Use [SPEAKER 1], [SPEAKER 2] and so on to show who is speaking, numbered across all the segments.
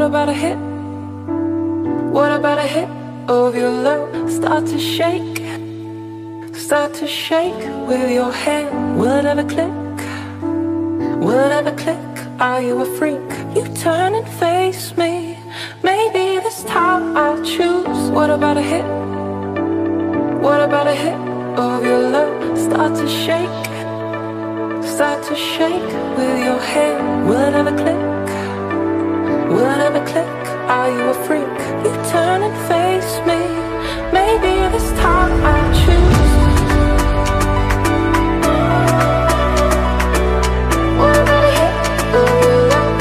[SPEAKER 1] about a hit? What about a hit of your love? Start to shake with your hand. Will it ever click? Will it ever click? Are you a freak? You turn and face me. Maybe this time I'll choose. What about a hit? What about a hit of your love? Start to shake with your hand. Will it ever click? Will it ever click? Are you a freak? You turn and face me. Maybe this time I'll choose. What about a hit of your love?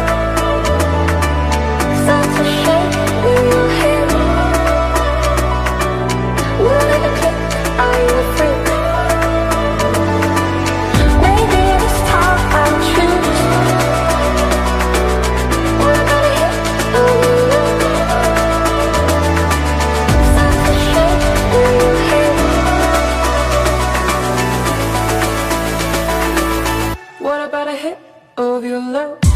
[SPEAKER 1] Start to shake with your hand. Will it ever click? Are you a freak? Maybe this time I'll choose. What about a hit of your love? Start to shake with your hand. What about a hit of your love?